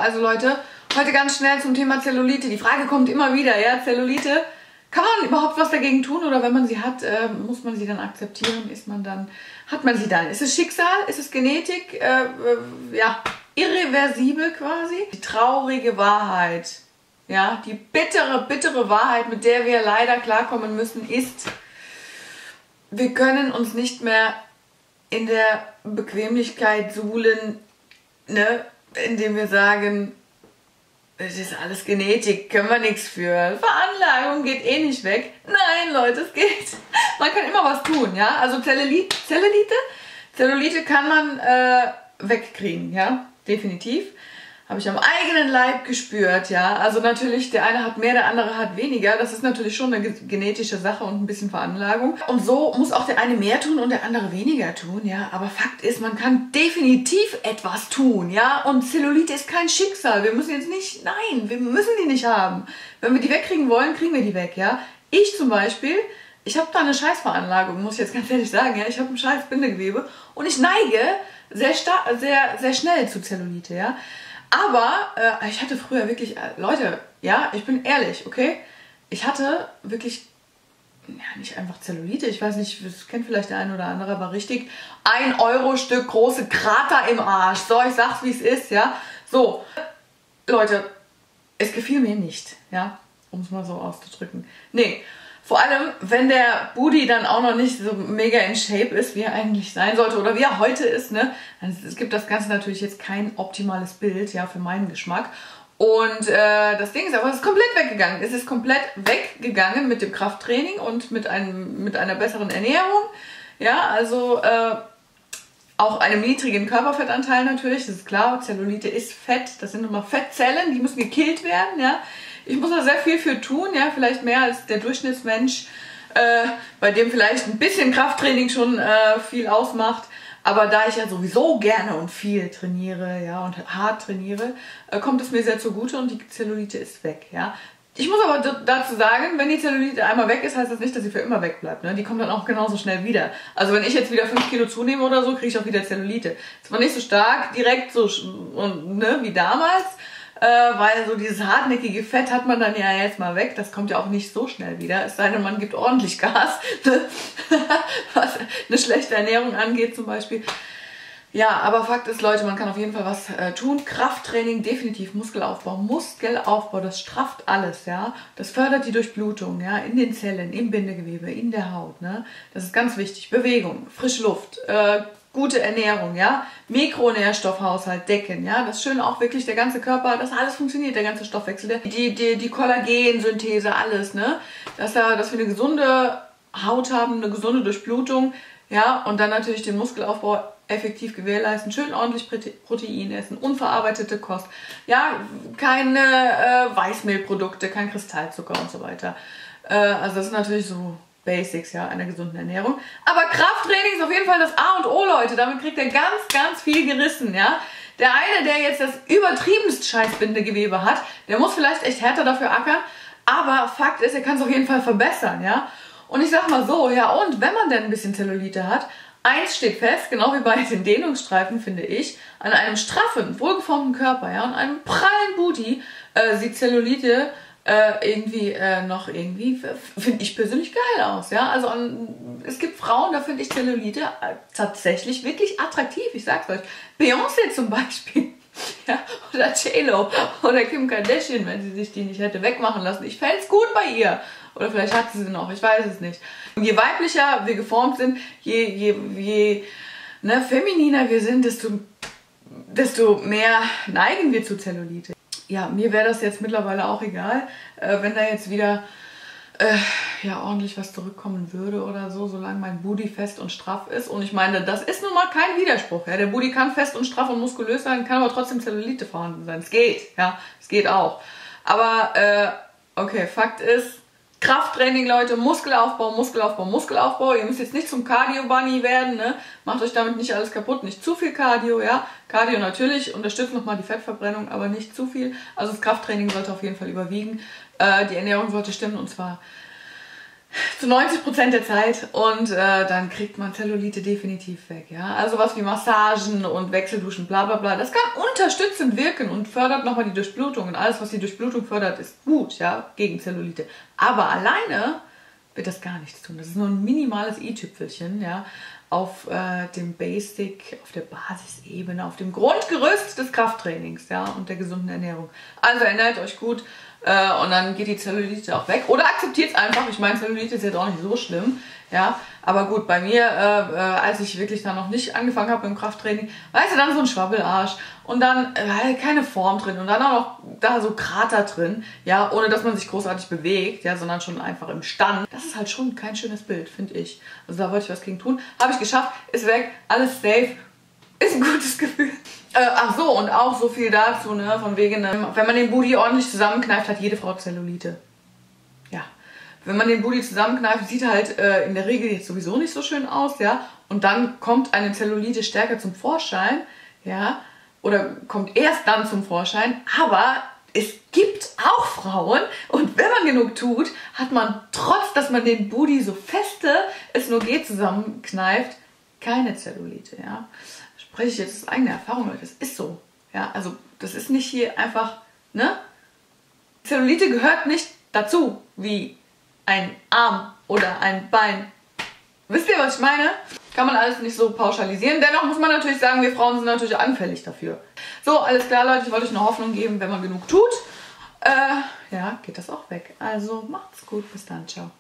also Leute, heute ganz schnell zum Thema Zellulite. Die Frage kommt immer wieder, ja, Zellulite. Kann man überhaupt was dagegen tun oder wenn man sie hat, muss man sie dann akzeptieren? Hat man sie dann? Ist es Schicksal? Ist es Genetik? Ja, irreversibel quasi? Die traurige Wahrheit, ja, die bittere, bittere Wahrheit, mit der wir leider klarkommen müssen, ist, wir können uns nicht mehr in der Bequemlichkeit suhlen, ne, indem wir sagen, das ist alles Genetik, können wir nichts für. Veranlagung geht eh nicht weg. Nein, Leute, es geht. Man kann immer was tun, ja. Also Zellulite kann man wegkriegen, ja. Definitiv. Habe ich am eigenen Leib gespürt, ja. Also natürlich, der eine hat mehr, der andere hat weniger. Das ist natürlich schon eine genetische Sache und ein bisschen Veranlagung. Und so muss auch der eine mehr tun und der andere weniger tun, ja. Aber Fakt ist, man kann definitiv etwas tun, ja. Und Zellulite ist kein Schicksal. Wir müssen jetzt nicht, nein, wir müssen die nicht haben. Wenn wir die wegkriegen wollen, kriegen wir die weg, ja. Ich zum Beispiel, ich habe da eine Scheißveranlagung, muss ich jetzt ganz ehrlich sagen, ja. Ich habe ein scheiß Bindegewebe und ich neige sehr schnell zu Zellulite, ja. Aber ich hatte früher wirklich, Leute, ja, ich bin ehrlich, okay? Ich hatte wirklich, ja, nicht einfach Zellulite, ich weiß nicht, das kennt vielleicht der eine oder andere, aber richtig 1-Euro-Stück große Krater im Arsch. So, ich sag's, wie es ist, ja? So, Leute, es gefiel mir nicht, ja? Um es mal so auszudrücken. Nee. Vor allem, wenn der Booty dann auch noch nicht so mega in Shape ist, wie er eigentlich sein sollte oder wie er heute ist, ne? Es gibt das Ganze natürlich jetzt kein optimales Bild, ja, für meinen Geschmack. Und das Ding ist aber, es ist komplett weggegangen. Es ist komplett weggegangen mit dem Krafttraining und mit einer besseren Ernährung. Ja, also auch einem niedrigen Körperfettanteil natürlich, das ist klar. Zellulite ist Fett, das sind nochmal Fettzellen, die müssen gekillt werden, ja. Ich muss da sehr viel für tun, ja, vielleicht mehr als der Durchschnittsmensch, bei dem vielleicht ein bisschen Krafttraining schon viel ausmacht. Aber da ich ja sowieso gerne und viel trainiere, ja, und hart trainiere, kommt es mir sehr zugute und die Zellulite ist weg, ja. Ich muss aber dazu sagen, wenn die Zellulite einmal weg ist, heißt das nicht, dass sie für immer weg bleibt, ne? Die kommt dann auch genauso schnell wieder. Also wenn ich jetzt wieder 5 Kilo zunehme oder so, kriege ich auch wieder Zellulite. Zwar nicht so stark, direkt so, ne, wie damals, weil so dieses hartnäckige Fett hat man dann ja jetzt mal weg. Das kommt ja auch nicht so schnell wieder. Es sei denn, man gibt ordentlich Gas. Was eine schlechte Ernährung angeht zum Beispiel. Ja, aber Fakt ist, Leute, man kann auf jeden Fall was tun. Krafttraining, definitiv Muskelaufbau. Muskelaufbau, das strafft alles, ja. Das fördert die Durchblutung, ja, in den Zellen, im Bindegewebe, in der Haut, ne. Das ist ganz wichtig. Bewegung, frische Luft, gute Ernährung, ja, Mikronährstoffhaushalt decken, ja, das ist schön auch wirklich der ganze Körper, dass alles funktioniert, der ganze Stoffwechsel, die Kollagensynthese, alles, ne, dass wir eine gesunde Haut haben, eine gesunde Durchblutung, ja, und dann natürlich den Muskelaufbau effektiv gewährleisten, schön ordentlich Protein essen, unverarbeitete Kost, ja, keine Weißmehlprodukte, kein Kristallzucker und so weiter, also das ist natürlich so Basics, ja, einer gesunden Ernährung. Aber Krafttraining ist auf jeden Fall das A und O, Leute. Damit kriegt er ganz, ganz viel gerissen, ja. Der eine, der jetzt das übertriebenst Scheißbindegewebe hat, der muss vielleicht echt härter dafür ackern. Aber Fakt ist, er kann es auf jeden Fall verbessern, ja. Und ich sag mal so, ja, und wenn man denn ein bisschen Zellulite hat, eins steht fest, genau wie bei den Dehnungsstreifen, finde ich, an einem straffen, wohlgeformten Körper, ja, und einem prallen Booty sieht Zellulite finde ich persönlich geil aus, ja, also es gibt Frauen, da finde ich Zellulite tatsächlich wirklich attraktiv, ich sag's euch, Beyoncé zum Beispiel, ja, oder J-Lo oder Kim Kardashian, wenn sie sich die nicht hätte wegmachen lassen, ich fände es gut bei ihr, oder vielleicht hat sie noch, ich weiß es nicht. Und je weiblicher wir geformt sind, je femininer wir sind, desto mehr neigen wir zu Zellulite. Ja, mir wäre das jetzt mittlerweile auch egal, wenn da jetzt wieder ordentlich was zurückkommen würde oder so, solange mein Booty fest und straff ist. Und ich meine, das ist nun mal kein Widerspruch. Ja? Der Booty kann fest und straff und muskulös sein, kann aber trotzdem Zellulite vorhanden sein. Es geht, ja, es geht auch. Aber, okay, Fakt ist, Krafttraining, Leute, Muskelaufbau, Muskelaufbau, Muskelaufbau. Ihr müsst jetzt nicht zum Cardio-Bunny werden, ne? Macht euch damit nicht alles kaputt, nicht zu viel Cardio, ja. Cardio natürlich, unterstützt nochmal die Fettverbrennung, aber nicht zu viel. Also das Krafttraining sollte auf jeden Fall überwiegen. Die Ernährung sollte stimmen und zwar zu 90% der Zeit und dann kriegt man Zellulite definitiv weg. Ja? Also was wie Massagen und Wechselduschen, bla bla bla, das kann unterstützend wirken und fördert nochmal die Durchblutung. Und alles, was die Durchblutung fördert, ist gut, ja, gegen Zellulite. Aber alleine wird das gar nichts tun. Das ist nur ein minimales i-Tüpfelchen, ja, auf dem Basic, auf der Basisebene, auf dem Grundgerüst des Krafttrainings, ja, und der gesunden Ernährung. Also ernährt euch gut. Und dann geht die Zellulite auch weg. Oder akzeptiert es einfach. Ich meine, Zellulite ist jetzt auch nicht so schlimm. Ja, aber gut, bei mir, als ich wirklich dann noch nicht angefangen habe mit dem Krafttraining, weißt du, dann so ein Schwabbelarsch und dann keine Form drin und dann auch noch da so Krater drin, ja, ohne dass man sich großartig bewegt, ja, sondern schon einfach im Stand. Das ist halt schon kein schönes Bild, finde ich. Also da wollte ich was gegen tun. Habe ich geschafft, ist weg, alles safe. Ist ein gutes Gefühl. Ach so, und auch so viel dazu, ne, von wegen, wenn man den Booty ordentlich zusammenkneift, hat jede Frau Zellulite. Ja. Wenn man den Booty zusammenkneift, sieht er halt in der Regel jetzt sowieso nicht so schön aus, ja. Und dann kommt eine Zellulite stärker zum Vorschein, ja. Oder kommt erst dann zum Vorschein. Aber es gibt auch Frauen, und wenn man genug tut, hat man, trotz dass man den Booty so feste es nur geht zusammenkneift, keine Zellulite, ja. Spreche ich jetzt aus eigener Erfahrung, Leute, das ist so. Ja, also das ist nicht hier einfach, ne? Zellulite gehört nicht dazu, wie ein Arm oder ein Bein. Wisst ihr, was ich meine? Kann man alles nicht so pauschalisieren. Dennoch muss man natürlich sagen, wir Frauen sind natürlich anfällig dafür. So, alles klar, Leute, ich wollte euch eine Hoffnung geben, wenn man genug tut, ja, geht das auch weg. Also macht's gut, bis dann, ciao.